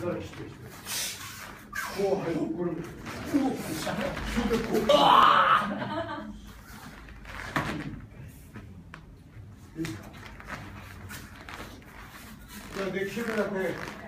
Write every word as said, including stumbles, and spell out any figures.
그렇지. 코 하고 그럼 코 숨도 코. 야, 내 키를 앞에